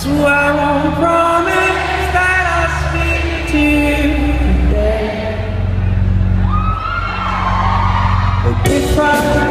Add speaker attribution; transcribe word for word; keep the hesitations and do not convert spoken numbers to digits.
Speaker 1: So I won't promise that I'll speak to you today. But if I